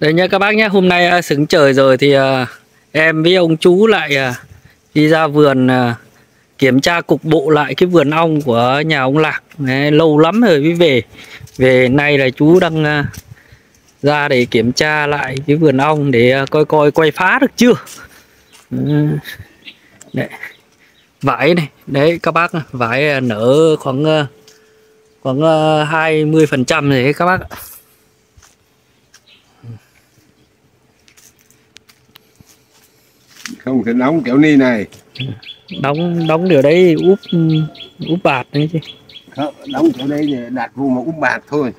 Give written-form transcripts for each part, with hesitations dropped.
Đấy nhá các bác nhé, hôm nay xứng trời rồi thì em với ông chú lại đi ra vườn kiểm tra cục bộ lại cái vườn ong của nhà ông Lạc. Đấy, lâu lắm rồi mới về. Về nay là chú đang ra để kiểm tra lại cái vườn ong để coi coi quay phá được chưa. Đấy. Vải này, đấy các bác, vải nở khoảng 20% rồi các bác ạ. Không thể đóng kiểu ni này. Đóng điều đấy úp bạt đấy chứ. Không, đóng kiểu đây để đặt vô một úp bạt thôi.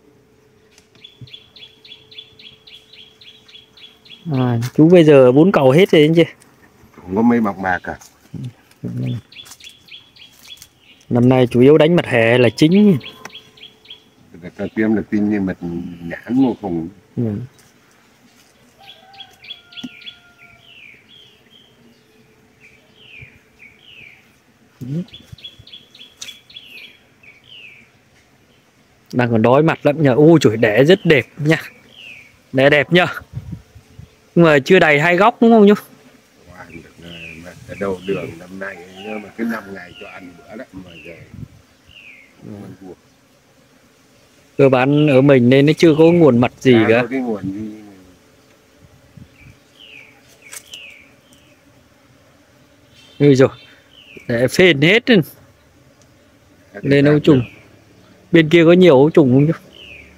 Chú bây giờ 4 cầu hết rồi anh chị. Không có mấy bọc bạc à. Năm nay chủ yếu đánh mặt hè là chính. Cà tiêm là tin như mật nhãn vô cùng. Đang còn đói mặt lắm nhờ. Ui trời, đẻ rất đẹp nha. Đẻ đẹp nhờ. Nhưng mà chưa đầy 2 góc đúng không nhú? Ăn được ở đầu đường năm nay mà cứ 5 ngày cho ăn bữa đấy mà giờ Cơ bản ở mình nên nó chưa có nguồn mật gì cả. Cái nguồn gì. Ui rồi, để phên hết lên ấu trùng. Bên kia có nhiều ấu trùng không nhú?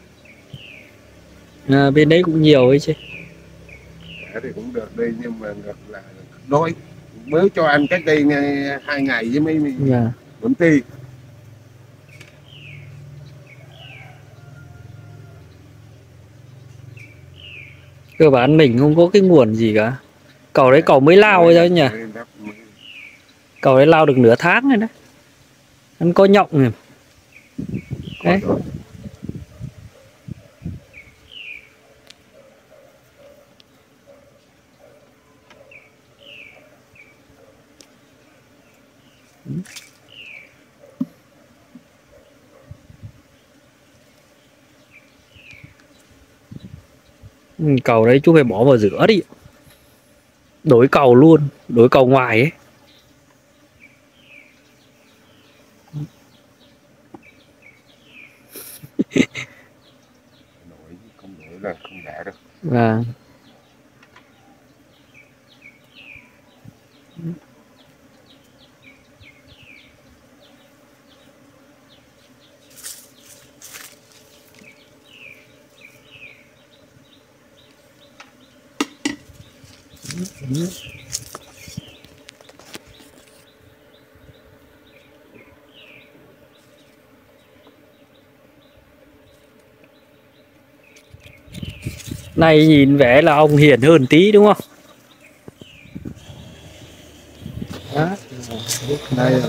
Bên đấy cũng nhiều ấy chứ. Thì cũng được đây nhưng mà ngược là đói. Mới cho ăn cách đây 2 ngày với mấy bấm ti. Cơ bản mình không có cái nguồn gì cả. Cầu đấy cầu mới lao rồi nhỉ. Cầu đấy lao được nửa tháng rồi đấy. Hắn có nhộng rồi. Đấy. Cầu đấy chú phải bỏ vào rửa đi. Đổi cầu luôn, đổi cầu ngoài ấy. Không đổi là không đẻ được. Này nhìn vẻ là ông hiền hơn tí đúng không? Đó. Đây.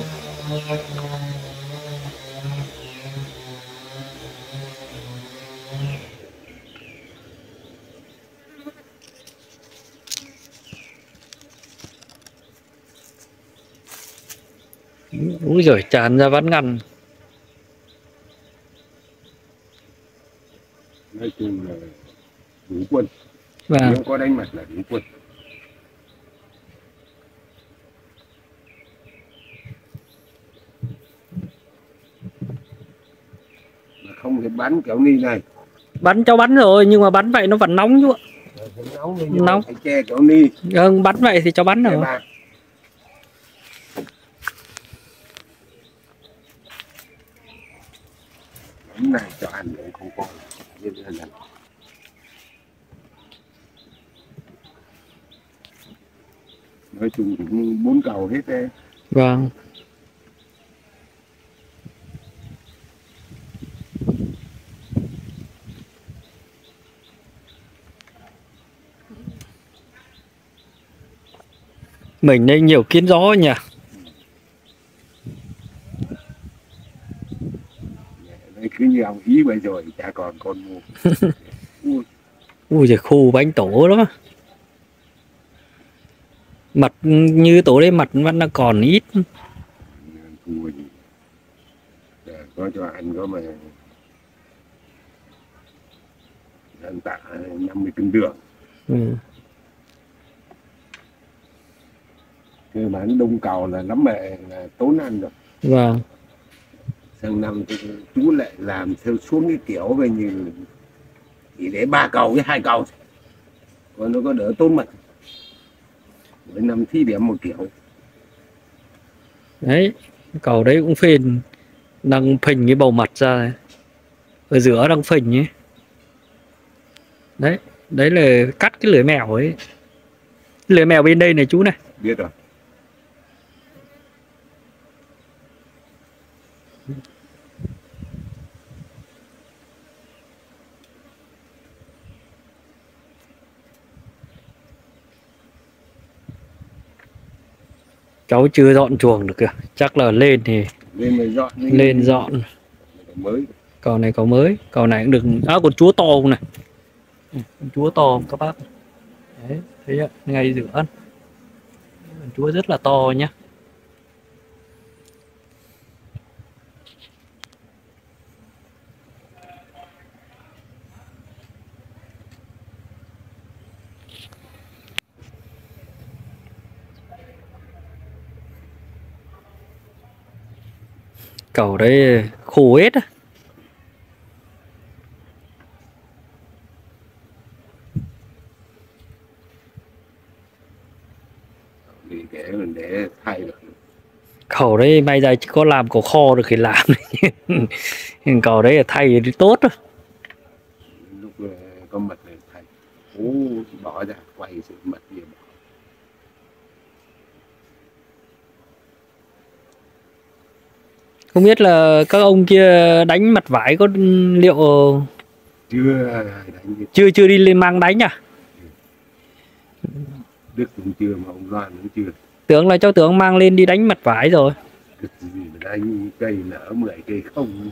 Úi giời, tràn ra ván ngăn. Nói chung là đủ quân. Vâng. Nếu có đánh mặt là đủ quân. Mà không thể bắn kiểu ni này. Bắn cháu bắn rồi nhưng mà bắn vậy nó vẫn nóng chứ ạ. Nóng. Phải che kiểu ni. Bắn vậy thì cháu bắn rồi. Bắn này cho ăn cũng không có. Nói chung cũng 4 cầu hết đấy. Vâng. Mình đây nhiều kiến gió nhỉ. Đấy, cứ như ông ý bây giờ chả còn con mua. Ui giời, khu bánh tổ lắm. Mặt như tổ đấy mặt vẫn đang còn ít. Thua gì. Có cho ăn có mà Tận tạ 50 cân đường. Ừ. Cơ bản đông cầu là lắm mẹ là tốn ăn rồi. Vâng. Sang năm thì chú lại làm theo xuống cái kiểu về như chỉ để 3 cầu với 2 cầu, còn nó có đỡ tốn mật. Mỗi năm thí điểm một kiểu. Đấy, cầu đấy cũng phên, đang phình cái bầu mặt ra này. Ở giữa đang phình ấy. Đấy, đấy là cắt cái lưỡi mèo ấy. Lưỡi mèo bên đây này chú này. Biết rồi. Cháu chưa dọn chuồng được kìa. Chắc là lên thì Lên mà dọn. lên dọn. Mới. Cầu này cầu mới. Cầu này cũng được. À, con chúa to không này. Con chúa to không các bác. Đấy, thấy ạ, ngay giữa. Con chúa rất là to nhá. Cầu đấy khô hết á. Thì để thay được. Cầu đấy may ra chỉ có làm cầu kho được thì làm. Cầu đấy là thay thì tốt á. Lúc có mật này thay. Bỏ ra quay sự mật gì bỏ. Không biết là các ông kia đánh mặt vải có liệu chưa đi lên mang đánh à? Đức cũng chưa mà ông Loan cũng chưa. Tưởng là cháu tưởng mang lên đi đánh mặt vải rồi. Đức gì mà đánh cây nở 10 cây không.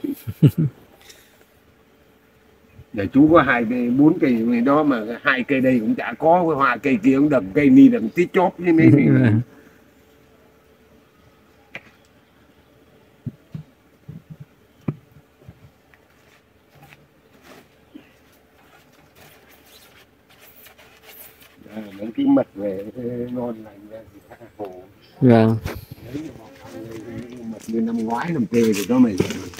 Nhà chú có 2 cây 4 cây này đó mà 2 cây đây cũng chả có, cái hoa cây kia cũng đầm cây ni đầm tí chóp với mấy. Mấy cái mật về ngon lành ra thì tha hồ. Vâng. Mật như năm ngoái năm tê rồi đó mày.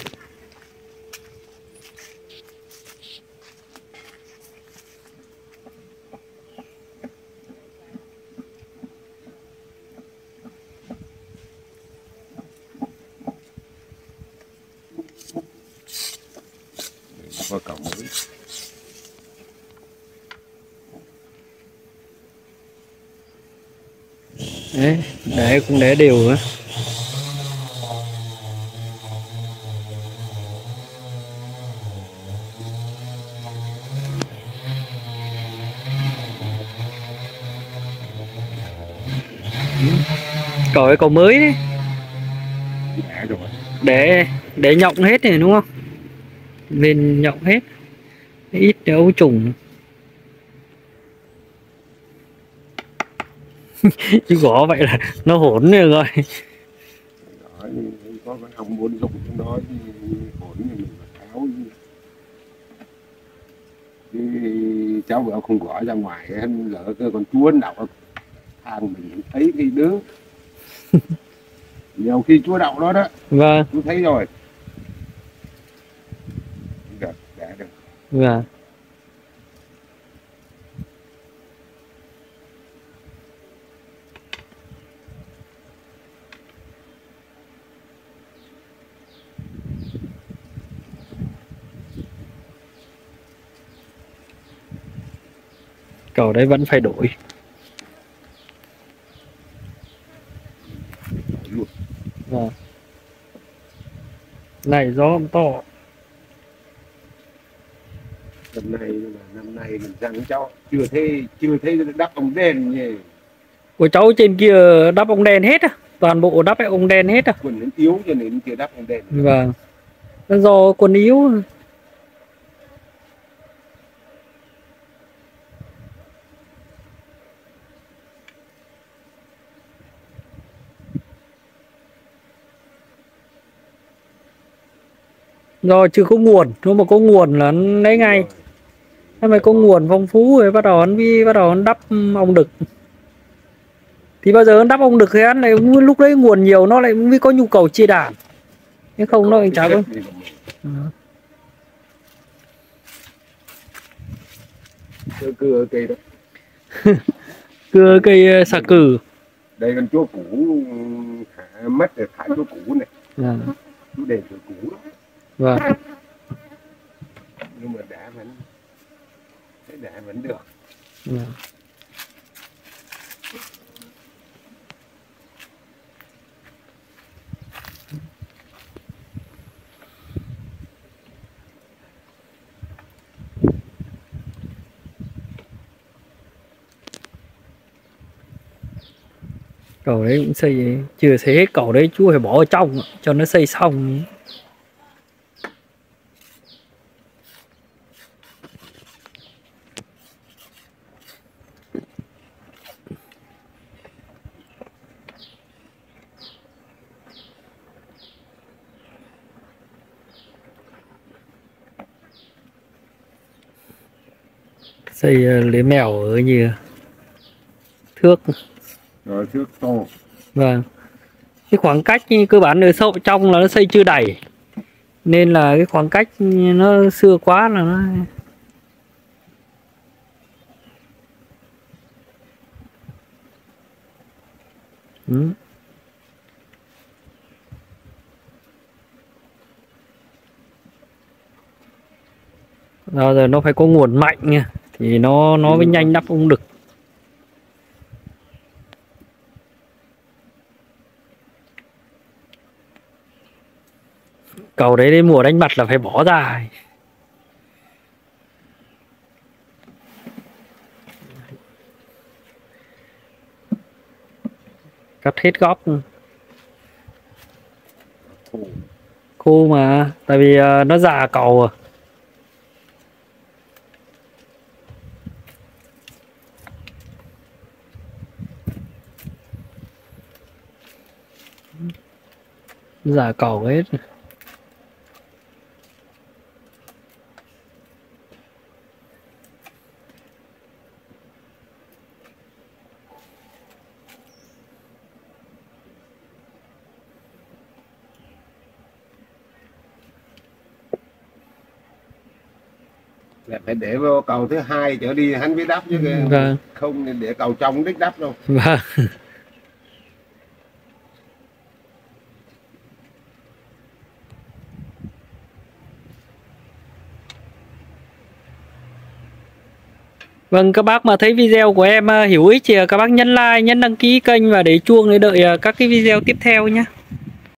Qua cổng mới. Đấy, để cũng để đều á. Cầu cái cầu mới đấy. Để nhộng hết này đúng không? Lên nhộng hết. Ít ấu trùng. Chứ gõ vậy là nó hỗn rồi. Có cái ông muốn dùng trong đó hỗn thì mình phải tháo. Chứ cháu vợ không gõ ra ngoài lỡ cơ con chúa đậu thang mình thấy cái đứa. Nhiều khi chúa đậu đó đó. Vâng. Chú thấy rồi. Được, đã được. Vâng. Cầu đấy vẫn phải đổi. Vâng. Này gió cũng to. Năm nay mình rằng cháu chưa thấy đắp ống đèn nhỉ. Của cháu trên kia đắp ống đèn hết á, toàn bộ đắp ống đèn hết à. Quần nó yếu cho nên chưa đắp ống đèn. Vâng. Nó do quần yếu. Do chưa có nguồn, nếu mà có nguồn là lấy ngay. Em phải có nguồn phong phú rồi bắt đầu hắn đắp ong đực. Thì bao giờ hắn đắp ong đực thì hắn lại lúc đấy nguồn nhiều nó lại mới có nhu cầu chia đàn. Nếu không nó chả có. Cưa cây đó. Cưa cây xà cừ. Đây con chúa cũ mất rồi thả chúa cũ này. Chú để chúa cũ đó. Vâng. Nhưng mà đã vẫn được. Cầu đấy cũng xây chưa xây hết, cầu đấy chú phải bỏ ở trong cho nó xây xong. Xây lưới mèo ở như thước. Rồi thước to. Vâng. Cái khoảng cách cơ bản ở sâu trong là nó xây chưa đầy, nên là cái khoảng cách nó xưa quá là nó Giờ nó phải có nguồn mạnh nha, thì nó mới nhanh đắp ung đực. Cầu đấy đến mùa đánh bắt là phải bỏ ra. Cắt hết góc. Khô mà, tại vì nó già cầu à. Già cầu hết. Là phải để vào cầu thứ hai trở đi hắn mới đắp chứ. Vâng. Không nên để cầu trong đích đắp đâu. Vâng. Vâng, các bác mà thấy video của em hữu ích thì các bác nhấn like, nhấn đăng ký kênh và để chuông để đợi các cái video tiếp theo nhé.